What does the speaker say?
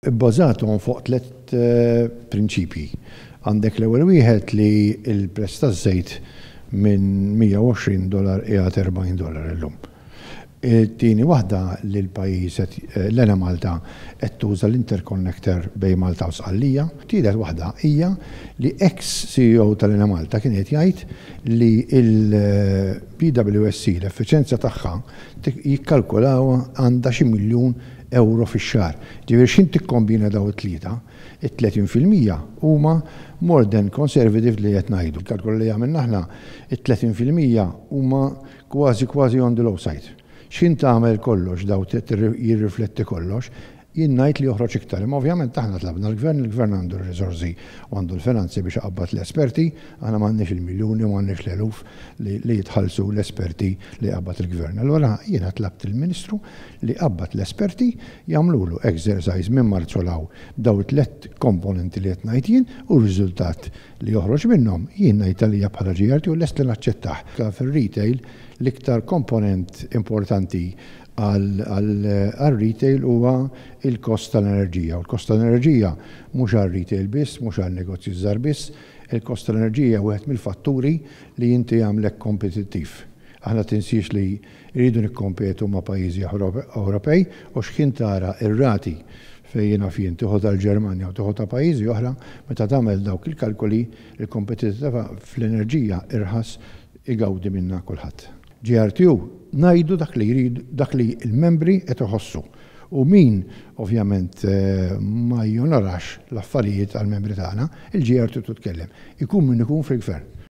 bbażathom fuq 3 prinċipji. Għandek l-ewwel wieħed li l-prezz taż-żejt minn $120 qiegħed $40 illum. Tieni waħda li l-pajjiż l-Ena Malta qed tuża l-interconnector bejn Malta u Sqallija. Tielet waħda hija li ex-CEO tal-Ena Malta kien qed jgħid li l-PWSC l-effiċenza tagħha jikkalkulawha għandha xi miljun euro fix-xahar. Ġifieri x'in tikkombina daw it-tlieta, it-30% huma more than conservative li qed ngħidu. Il-kalkol li għamilna aħna it-30% huma kważi on the low side. X'in tagħmel kollox daw jirrifletti kollox, jien ngħid li joħroġ iktar. Imma ovvjament aħna tlabna il-Gvern għandu r-riżorsi u għandu l-finanzi biex iqabbad l-esperti, aħna m'għandniex il-miljuni u m'għandniex l-eluf li jitħallsu l-esperti li qabbad il-Gvern. Allura jiena tlabt il-Ministru li qabbad l-esperti jagħmlulu exercise minn Marzu law daw 3 komponenti li qed ngħid jien u r-riżultat li joħroġ minnhom jien ngħid għalija bħala GRT u lest li naċċettah. Fir-retail l-iktar komponent importanti għal-retail huwa il-kost tal-enerġija. U l-kost tal-enerġija mhux għal-retail biss, mhux għal-negozji żgħar biss, il-kost tal-enerġija wieħed mill-fatturi li inti jagħmlek kompetittiv. Aħna tinsiex li jridu nikkompetu ma' pajjiżi Ewropej u x'kien tara ir-rati fejn jiena fien tieħu tal-Ġermanja u tieħu ta' pajjiżi oħra, meta tagħmel dawk il-kalkoli il-kompetittività fl-enerġija irħas igawdi minnha kulħadd. GRTU ngħidu dak li jridu, dak li l-membri qed iħossu. U min ovvjament ma jonorax l-affarijiet għall-membri tagħna, il-GRTU titkellem. Ikun min ikun fil-gvern.